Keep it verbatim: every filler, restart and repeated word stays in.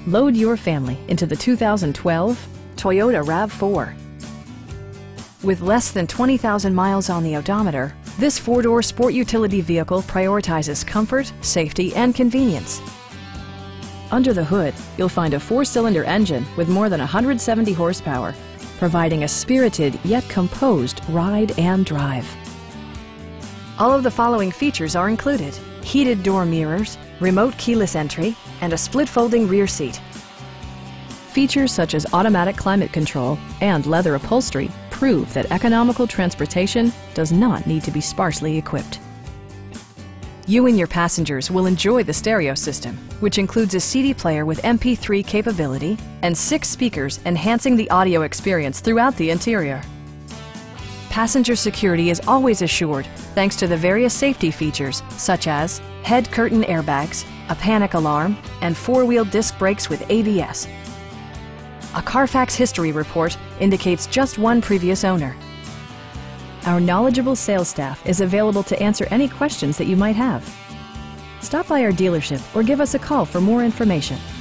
Load your family into the two thousand twelve Toyota RAV four. With less than twenty thousand miles on the odometer, this four-door sport utility vehicle prioritizes comfort, safety, and convenience. Under the hood, you'll find a four-cylinder engine with more than one hundred seventy horsepower, providing a spirited yet composed ride and drive. All of the following features are included: heated door mirrors, remote keyless entry, and a split-folding rear seat. Features such as automatic climate control and leather upholstery prove that economical transportation does not need to be sparsely equipped. You and your passengers will enjoy the stereo system, which includes a C D player with M P three capability and six speakers enhancing the audio experience throughout the interior. Passenger security is always assured thanks to the various safety features such as head curtain airbags, a panic alarm, and four-wheel disc brakes with A B S. A Carfax history report indicates just one previous owner. Our knowledgeable sales staff is available to answer any questions that you might have. Stop by our dealership or give us a call for more information.